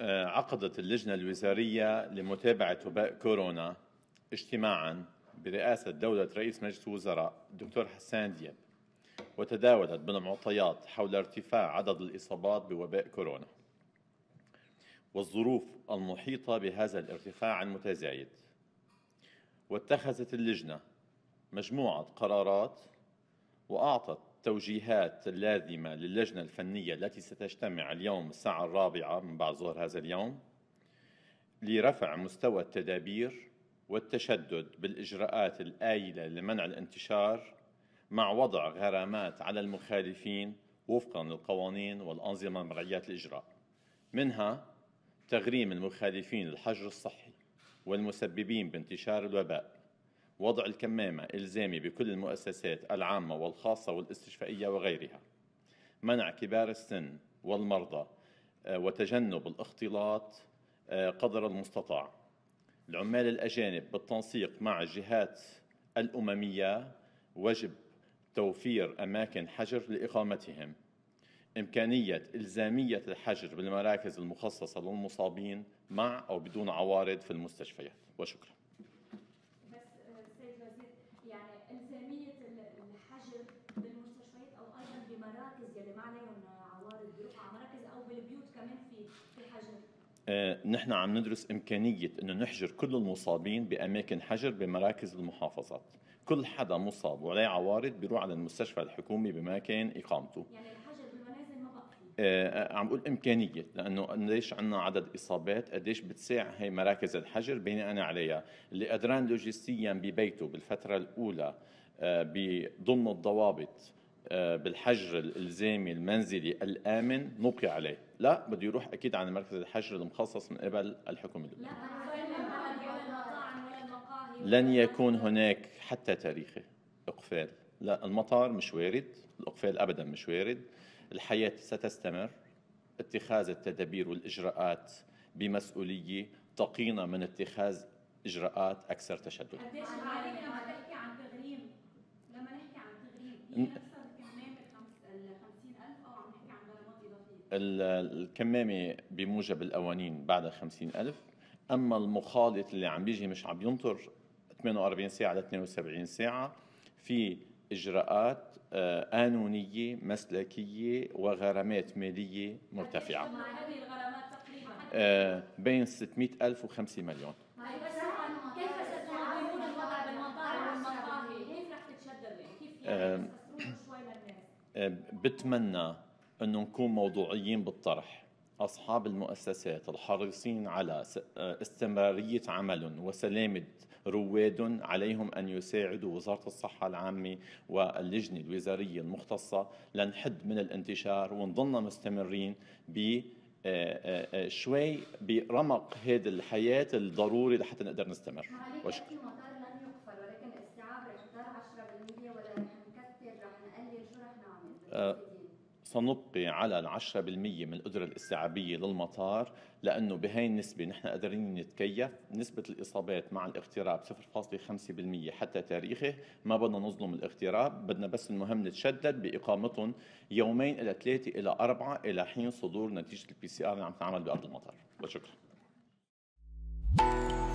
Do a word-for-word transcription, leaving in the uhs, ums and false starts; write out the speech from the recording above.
عقدت اللجنة الوزارية لمتابعة وباء كورونا اجتماعا برئاسة دولة رئيس مجلس الوزراء الدكتور حسان دياب، وتداولت بالمعطيات حول ارتفاع عدد الإصابات بوباء كورونا والظروف المحيطة بهذا الارتفاع المتزايد. واتخذت اللجنة مجموعة قرارات وأعطت توجيهات اللازمة للجنة الفنية التي ستجتمع اليوم الساعة الرابعة من بعد ظهر هذا اليوم لرفع مستوى التدابير والتشدد بالإجراءات الآيلة لمنع الانتشار، مع وضع غرامات على المخالفين وفقا للقوانين والأنظمة مرعيات الإجراء، منها تغريم المخالفين الحجر الصحي والمسببين بانتشار الوباء، وضع الكمامة إلزامي بكل المؤسسات العامة والخاصة والاستشفائية وغيرها، منع كبار السن والمرضى وتجنب الاختلاط قدر المستطاع. العمال الأجانب بالتنسيق مع الجهات الأممية وجب توفير أماكن حجر لإقامتهم، إمكانية إلزامية الحجر بالمراكز المخصصة للمصابين مع أو بدون عوارض في المستشفيات. وشكرا. بس سيد الوزير، يعني إلزامية الحجر بالمستشفيات أو أيضا بمراكز يلي ما عليهم عوارض بيروحوا على مراكز أو بالبيوت كمان في في حجر؟ آه، نحن عم ندرس إمكانية إنه نحجر كل المصابين بأماكن حجر بمراكز المحافظات. كل حدا مصاب وعليه عوارض بيروح على المستشفى الحكومي بمكان إقامته. يعني الحجر بالمنازل ما بقى فيه؟ آه عم بقول إمكانية، لأنه قديش عنا عدد إصابات، قديش بتساع هي مراكز الحجر بناء عليها. اللي قدران لوجستيا ببيته بالفترة الأولى آه بضمن الضوابط آه بالحجر الإلزامي المنزلي الآمن نبقي عليه، لا بده يروح أكيد على مركز الحجر المخصص من قبل الحكومة اللبنانية. لن يكون هناك حتى تاريخه إقفال، لا المطار مش وارد، الإقفال أبدا مش وارد. الحياة ستستمر، اتخاذ التدابير والإجراءات بمسؤولية تقينا من اتخاذ إجراءات أكثر تشدد. قديش العالم لما تحكي عن تغريم، لما نحكي عن تغريم هي نفسها الكمامة ال خمسين ألف أو عم نحكي عن غرامات إضافية؟ الكمامة بموجب القوانين بعد خمسين ألف، أما المخالط اللي عم بيجي مش عم ينطر ثمانية وأربعين ساعة ل اثنين وسبعين ساعة في إجراءات قانونية مسلكية وغرامات مالية مرتفعة. هذه الغرامات تقريبا بين ستمئة ألف وخمسة مليون. كيف ستنظمون الوضع بالمطار والمقاهي؟ كيف رح تتشددوا؟ كيف يعني تستفسرون شوي للناس؟ بتمنى أنه نكون موضوعيين بالطرح. أصحاب المؤسسات الحريصين على استمرارية عملهم وسلامة رواد عليهم أن يساعدوا وزارة الصحة العامة واللجنة الوزارية المختصة لنحد من الانتشار ونضلنا مستمرين ب شوي برمق هذه الحياة الضروري لحتى نقدر نستمر. وشكرا. المطار لن يقفل، ولكن استيعاب رح يضل عشرة بالمئة ولا رح نكثر، رح نقلل، شو رح نعمل؟ أه سنبقي على العشرة بالمئة من القدرة الاستيعابية للمطار، لأنه بهاي النسبة نحن قادرين نتكيف. نسبة الإصابات مع الاغتراب صفر فاصلة خمسة بالمئة حتى تاريخه، ما بدنا نظلم الاغتراب، بدنا بس المهم نتشدد بإقامتهم يومين إلى ثلاثة إلى أربعة إلى حين صدور نتيجة البي سي آر اللي عم تعمل بأرض المطار. وشكرا.